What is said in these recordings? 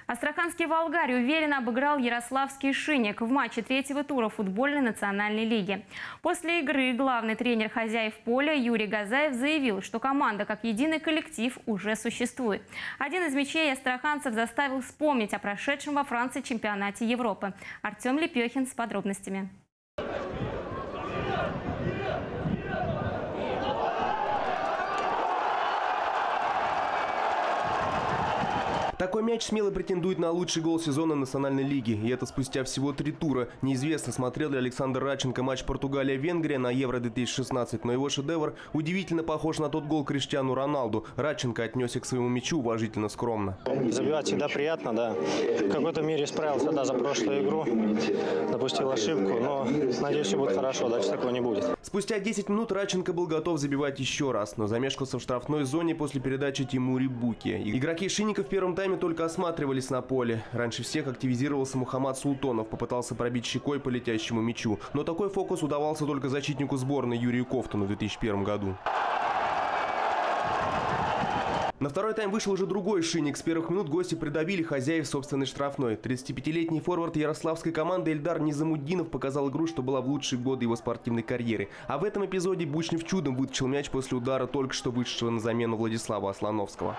Астраханский «Волгарь» уверенно обыграл ярославский «Шинник» в матче третьего тура футбольной национальной лиги. После игры главный тренер хозяев поля Юрий Газаев заявил, что команда как единый коллектив уже существует. Один из мячей астраханцев заставил вспомнить о прошедшем во Франции чемпионате Европы. Артем Лепехин с подробностями. Такой мяч смело претендует на лучший гол сезона национальной лиги. И это спустя всего 3 тура. Неизвестно, смотрел ли Александр Радченко матч Португалия-Венгрия на Евро-2016, но его шедевр удивительно похож на тот гол Криштиану Роналду. Радченко отнесся к своему мячу уважительно скромно. Забивать всегда приятно, да. В какой-то мере справился, да, за прошлую игру. Допустил ошибку, но надеюсь, все будет хорошо, дальше такого не будет. Спустя 10 минут Радченко был готов забивать еще раз, но замешкался в штрафной зоне после передачи Тимури Буки. Игроки «Шинника» в первом тайме только осматривались на поле. Раньше всех активизировался Мухаммад Султонов, попытался пробить щекой по летящему мячу. Но такой фокус удавался только защитнику сборной Юрию Ковтуну в 2001 году. На второй тайм вышел уже другой «Шинник». С первых минут гости придавили хозяев собственной штрафной. 35-летний форвард ярославской команды Эльдар Низамуддинов показал игру, что была в лучшие годы его спортивной карьеры. А в этом эпизоде Бучнев чудом вытащил мяч после удара только что вышедшего на замену Владислава Аслановского.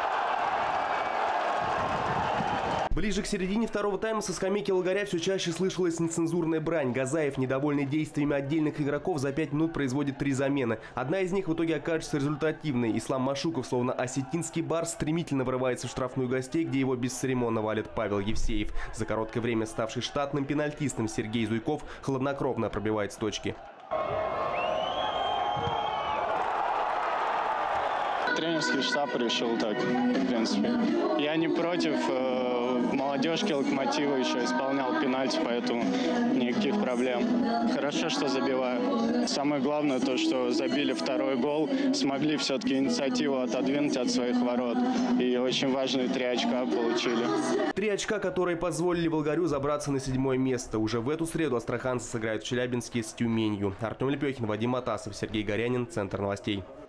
Ближе к середине второго тайма со скамейки «Волгаря» все чаще слышалась нецензурная брань. Газаев, недовольный действиями отдельных игроков, за 5 минут производит 3 замены. Одна из них в итоге окажется результативной. Ислам Машуков, словно осетинский барс, стремительно врывается в штрафную гостей, где его бесцеремонно валит Павел Евсеев. За короткое время ставший штатным пенальтистом Сергей Зуйков хладнокровно пробивает с точки. Тренерский штаб решил так, в принципе. Я не против. В молодежке «Локомотива» еще исполнял пенальти, поэтому никаких проблем. Хорошо, что забиваю. Самое главное то, что забили второй гол, смогли все-таки инициативу отодвинуть от своих ворот. И очень важные 3 очка получили. 3 очка, которые позволили «Волгарю» забраться на 7-е место. Уже в эту среду астраханцы сыграют в Челябинске с Тюменью. Артем Лепехин, Вадим Атасов, Сергей Горянин. Центр новостей.